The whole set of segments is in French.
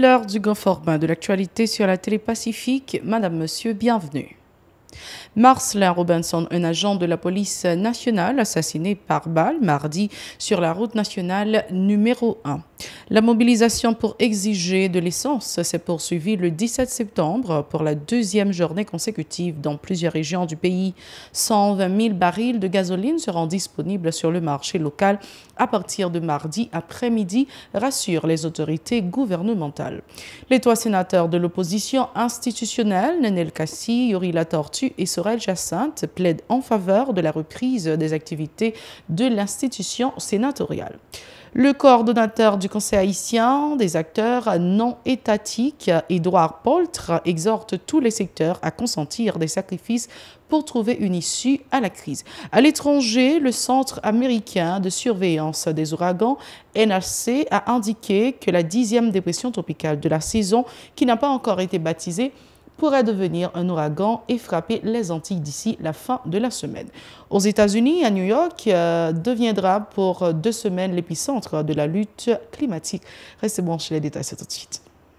l'heure du grand format de l'actualité sur la télé Pacifique. Madame, Monsieur, bienvenue. Marcelin Robinson, un agent de la police nationale, assassiné par balle mardi sur la route nationale numéro 1. La mobilisation pour exiger de l'essence s'est poursuivie le 17 septembre pour la deuxième journée consécutive dans plusieurs régions du pays. 120 000 barils de gasoline seront disponibles sur le marché local à partir de mardi après-midi, rassurent les autorités gouvernementales. Les trois sénateurs de l'opposition institutionnelle, Nenel Kassi, Yuri Latortue et Sorel Jacinthe, plaident en faveur de la reprise des activités de l'institution sénatoriale. Le coordonnateur du Conseil haïtien des acteurs non étatiques, Édouard Poltre, exhorte tous les secteurs à consentir des sacrifices pour trouver une issue à la crise. À l'étranger, le Centre américain de surveillance des ouragans, NHC, a indiqué que la 10e dépression tropicale de la saison, qui n'a pas encore été baptisée, pourrait devenir un ouragan et frapper les Antilles d'ici la fin de la semaine. Aux États-Unis, à New York, deviendra pour 2 semaines l'épicentre de la lutte climatique. Restez branchés, les détails, c'est tout de suite.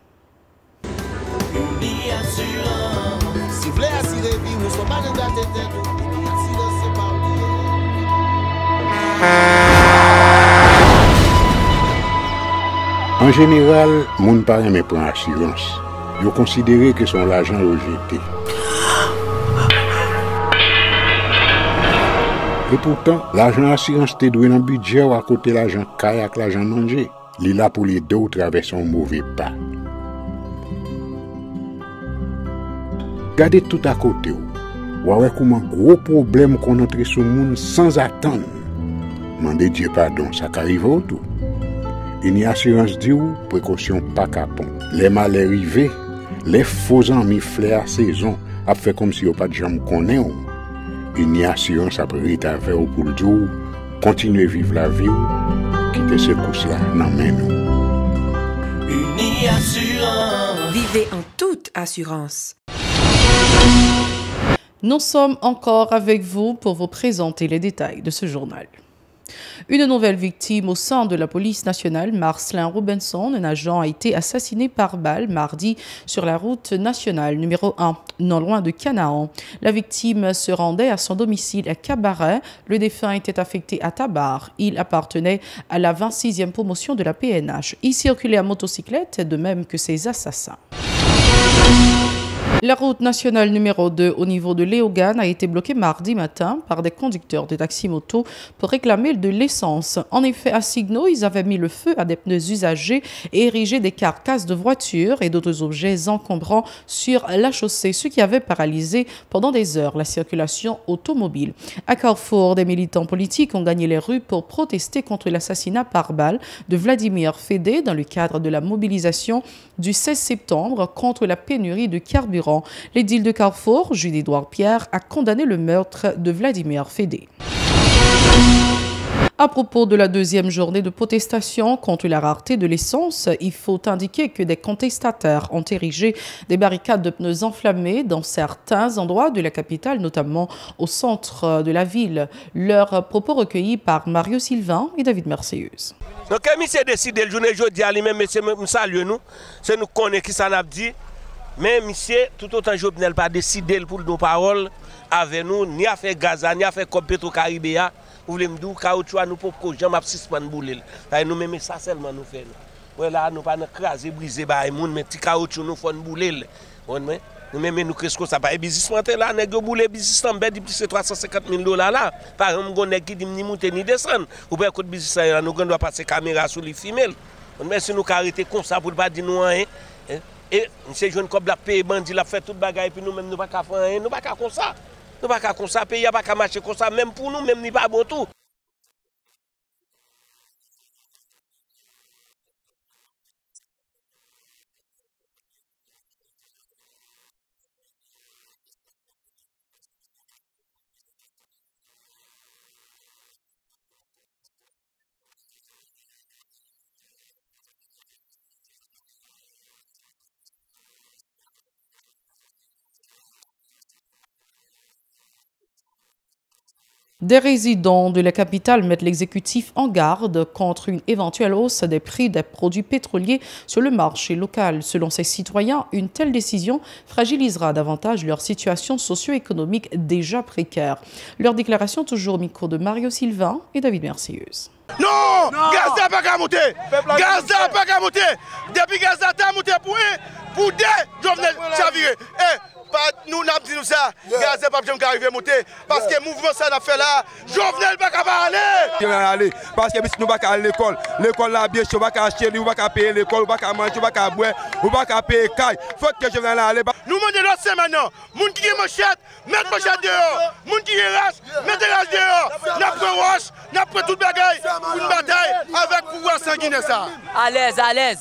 En général, moun pa reme pran assurance. Yo considéré que son l'argent rejeté. Et pourtant, l'argent assurance te doué dans budget ou à côté l'argent caille avec l'argent manger. Li là pour les deux traverser un mauvais pas. Gardez tout à côté ou ouais comment gros problème qu'on entre sur monde sans attendre. Mandez Dieu pardon, ça qu'arrive au tout. Une assurance dit ou précaution pas capon. Les mal arrivés, les faux amis flair saison a fait comme si on pas de jambe connaît. Une assurance après rétaver au pour le jour, continuer vivre la vie quitter ce course là dans main nous. Une assurance. Vivez en toute assurance. Nous sommes encore avec vous pour vous présenter les détails de ce journal. Une nouvelle victime au sein de la police nationale, Marcelin Robinson, un agent, a été assassiné par balle mardi sur la route nationale numéro 1, non loin de Canaan. La victime se rendait à son domicile à Cabaret. Le défunt était affecté à Tabar. Il appartenait à la 26e promotion de la PNH. Il circulait à motocyclette, de même que ses assassins. La route nationale numéro 2 au niveau de Léogane a été bloquée mardi matin par des conducteurs de taxi-moto pour réclamer de l'essence. En effet, à Signo, ils avaient mis le feu à des pneus usagés et érigé des carcasses de voitures et d'autres objets encombrants sur la chaussée, ce qui avait paralysé pendant des heures la circulation automobile. À Carrefour, des militants politiques ont gagné les rues pour protester contre l'assassinat par balle de Vladimir Fédé dans le cadre de la mobilisation du 16 septembre contre la pénurie de carburant. L'édile de Carrefour, Jules-Édouard Pierre, a condamné le meurtre de Vladimir Fédé. À propos de la deuxième journée de protestation contre la rareté de l'essence, il faut indiquer que des contestataires ont érigé des barricades de pneus enflammés dans certains endroits de la capitale, notamment au centre de la ville. Leurs propos recueillis par Mario Sylvain et David Merceuse. Donc, quand monsieur décide le journée jeudi, lui-même, monsieur, nous saluons nous, c'est nous connaissons qui ça n'a dit. Mais monsieur, tout autant Jovenel pas décidé pour nos paroles avec nous, ni à faire Gaza, ni à faire comme Petro-Caribéa. Vous voulez me dire, caoutchouc, nous ne pouvons jamais suspendre boule. Nous-mêmes, ça seulement nous faisons. Voilà, nous ne pouvons pas craser, briser, mais petit caoutchouc, nous faisons boule. Nous-mêmes, nous qu'est-ce que ça va? Et business là, nous boule, business en bête, depuis ces $350,000 là. Par exemple, nous avons qui dit ni monter ni descendre. Ou bien, côté business là, nous devons passer caméra sur les femelles. Mais si nous arrêtons comme ça pour ne pas dire nous rien. Et ces jeunes comme la paix, bandit, la fait toute bagaille, puis nous-mêmes, nous ne pouvons pas faire rien, nous ne pouvons pas comme ça. Nous ne pouvons pas comme ça, le pays n'a pas marcher comme ça, même pour nous, même ni pas bon tout. Des résidents de la capitale mettent l'exécutif en garde contre une éventuelle hausse des prix des produits pétroliers sur le marché local. Selon ces citoyens, une telle décision fragilisera davantage leur situation socio-économique déjà précaire. Leur déclaration toujours au micro de Mario Sylvain et David Mercieuse. Non, gaz n'a pas qu'à monter. Gaz n'a pas qu'à monter. Depuis gaz n'a monté pour des Jovenel Chaviré. Nous n'avons dit ça, gaz n'a pas qu'à monter. Parce que le mouvement ça n'a fait là, Jovenel n'a pas aller. Parce que si nous ne pas aller à l'école, l'école là bien chaud, on ne pas acheter, on ne pas payer l'école, on ne pas manger, on ne pas boire, on ne pas payer caille. Il faut que Jovenel aller. Nous demandons l'autre c'est maintenant. Moun qui est manchette, mettez manchette dehors. Moun qui est rache, mettez rache dehors. N'a pas roche, n'a pas toute bagaille. Une bataille avec pouvoir sanguinaire ça. À l'aise, à l'aise.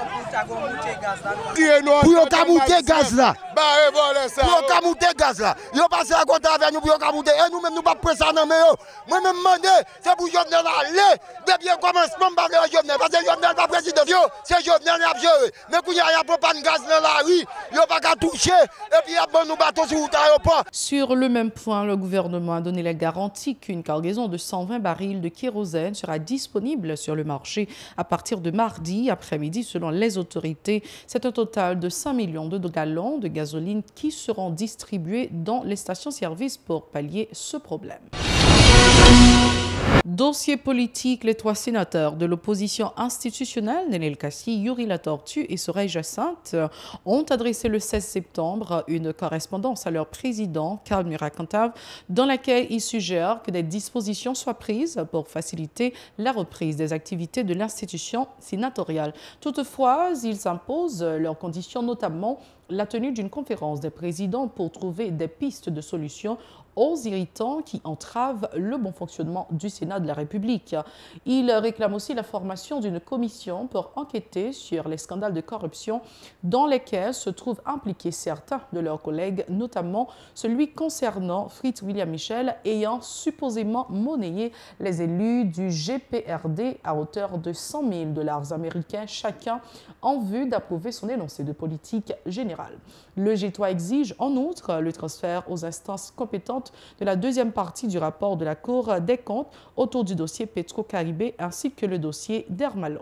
Pour yon monter gaz là. Pour yon monter gaz là. Yon passe à côté avec nous pour yon monter. Et nous même nous pas presser dans mais yo. Moi même demander c'est pour Jovenel aller. Depuis le commencement pas de Jovenel parce que Jovenel pas président. C'est Jovenel a joué. Mais quand il y a pas de gaz dans la rue, yon pas qu'à toucher et puis y a bon nous bateau sur l'aéroport. Sur le même point, le gouvernement a donné la garantie qu'une cargaison de 120 barils de kérosène sera disponible sur le marché à partir de mardi après-midi selon les autorités. C'est un total de 5 millions de gallons de gasoline qui seront distribués dans les stations-service pour pallier ce problème. Dossier politique, les 3 sénateurs de l'opposition institutionnelle, Nenel Kassi, Yuri Latortue et Soraya Jacinthe, ont adressé le 16 septembre une correspondance à leur président, Karl Murakantav, dans laquelle ils suggèrent que des dispositions soient prises pour faciliter la reprise des activités de l'institution sénatoriale. Toutefois, ils imposent leurs conditions, notamment la tenue d'une conférence des présidents pour trouver des pistes de solutions aux irritants qui entravent le bon fonctionnement du Sénat de la République. Ils réclament aussi la formation d'une commission pour enquêter sur les scandales de corruption dans lesquels se trouvent impliqués certains de leurs collègues, notamment celui concernant Fritz William Michel ayant supposément monnayé les élus du GPRD à hauteur de 100 000 $ américains chacun en vue d'approuver son énoncé de politique générale. Le G3 exige en outre le transfert aux instances compétentes de la deuxième partie du rapport de la Cour des comptes autour du dossier Petro-Caribé ainsi que le dossier d'Hermalog.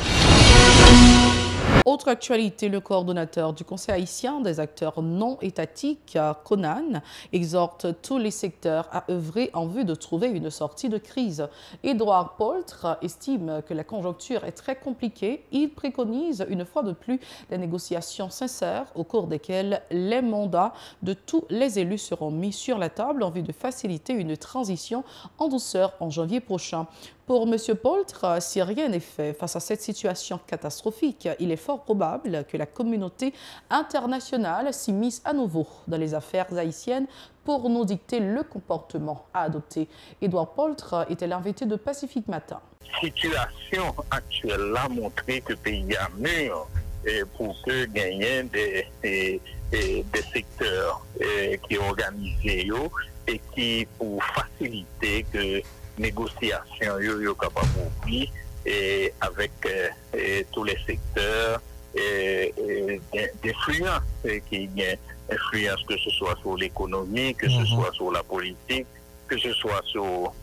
Autre actualité, le coordonnateur du Conseil haïtien des acteurs non étatiques, Conan, exhorte tous les secteurs à œuvrer en vue de trouver une sortie de crise. Édouard Poltre estime que la conjoncture est très compliquée. Il préconise une fois de plus des négociations sincères au cours desquelles les mandats de tous les élus seront mis sur la table en vue de faciliter une transition en douceur en janvier prochain. Pour M. Poltre, si rien n'est fait face à cette situation catastrophique, il est fort probable que la communauté internationale s'immisce à nouveau dans les affaires haïtiennes pour nous dicter le comportement à adopter. Édouard Poltre était l'invité de Pacifique Matin. La situation actuelle a montré que le pays a mûr pour que gagner des secteurs qui organisent et qui pour faciliter que négociation yo capable et avec tous les secteurs d'influence qui gagnent influence que ce soit sur l'économie, que ce soit sur la politique, que ce soit sur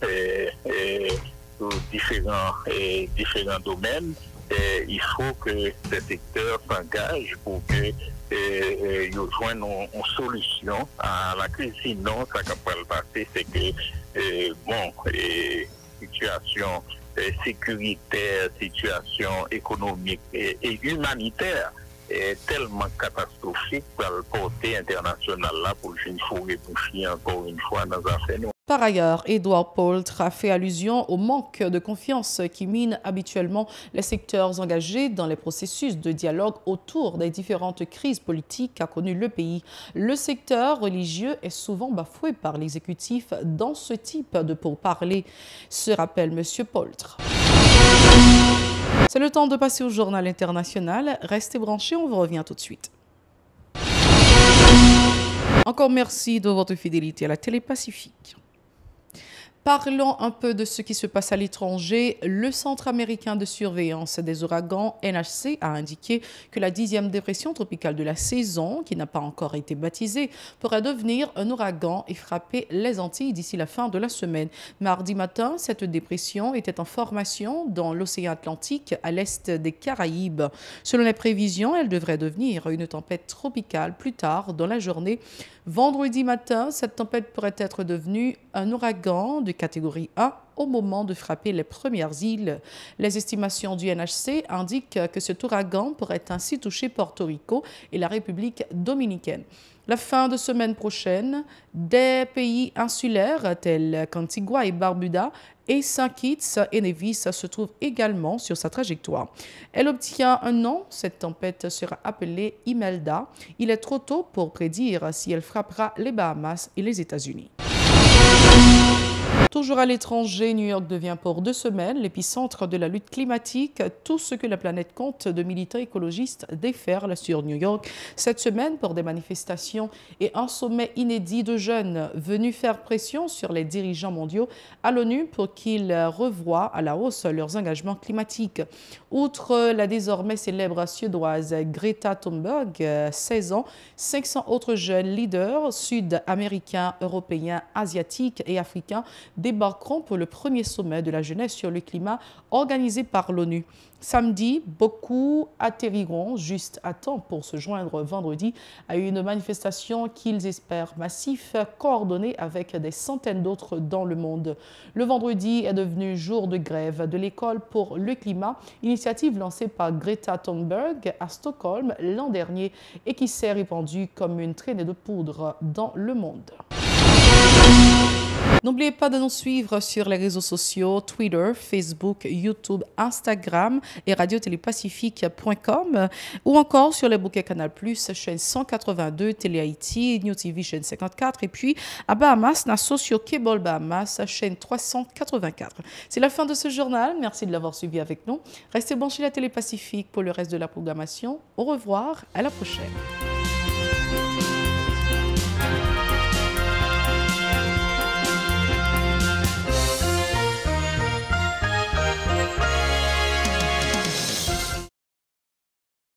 différents domaines. Il faut que ces secteurs s'engagent pour que ils joignent une solution à la crise. Sinon, ça qui va le passer, c'est que situation sécuritaire, situation économique et humanitaire est tellement catastrophique pour le portée international là pour une fois reboucher encore une fois dans l'affaire. Par ailleurs, Édouard Poltre a fait allusion au manque de confiance qui mine habituellement les secteurs engagés dans les processus de dialogue autour des différentes crises politiques qu'a connues le pays. Le secteur religieux est souvent bafoué par l'exécutif dans ce type de pourparlers, se rappelle M. Poltre. C'est le temps de passer au journal international. Restez branchés, on vous revient tout de suite. Encore merci de votre fidélité à la Télé Pacifique. Parlons un peu de ce qui se passe à l'étranger. Le Centre américain de surveillance des ouragans, NHC, a indiqué que la 10e dépression tropicale de la saison, qui n'a pas encore été baptisée, pourrait devenir un ouragan et frapper les Antilles d'ici la fin de la semaine. Mardi matin, cette dépression était en formation dans l'océan Atlantique à l'est des Caraïbes. Selon les prévisions, elle devrait devenir une tempête tropicale plus tard dans la journée. Vendredi matin, cette tempête pourrait être devenue un ouragan de catégorie 1 au moment de frapper les premières îles. Les estimations du NHC indiquent que cet ouragan pourrait ainsi toucher Porto Rico et la République dominicaine. La fin de semaine prochaine, des pays insulaires tels qu'Antigua et Barbuda et Saint Kitts et Nevis se trouvent également sur sa trajectoire. Elle obtient un nom, cette tempête sera appelée Imelda. Il est trop tôt pour prédire si elle frappera les Bahamas et les États-Unis. Toujours à l'étranger, New York devient pour 2 semaines l'épicentre de la lutte climatique. Tout ce que la planète compte de militants écologistes déferle sur New York cette semaine pour des manifestations et un sommet inédit de jeunes venus faire pression sur les dirigeants mondiaux à l'ONU pour qu'ils revoient à la hausse leurs engagements climatiques. Outre la désormais célèbre suédoise Greta Thunberg, 16 ans, 500 autres jeunes leaders sud-américains, européens, asiatiques et africains débarqueront pour le premier sommet de la jeunesse sur le climat organisé par l'ONU. Samedi, beaucoup atterriront juste à temps pour se joindre vendredi à une manifestation qu'ils espèrent massive, coordonnée avec des centaines d'autres dans le monde. Le vendredi est devenu jour de grève de l'école pour le climat, initiative lancée par Greta Thunberg à Stockholm l'an dernier et qui s'est répandue comme une traînée de poudre dans le monde. N'oubliez pas de nous suivre sur les réseaux sociaux, Twitter, Facebook, YouTube, Instagram et radiotélépacifique.com ou encore sur les bouquets Canal+, chaîne 182, Télé Haïti, New TV, chaîne 54 et puis à Bahamas, na Socio Cable Bahamas, chaîne 384. C'est la fin de ce journal. Merci de l'avoir suivi avec nous. Restez branchés à la Télé Pacifique pour le reste de la programmation. Au revoir, à la prochaine.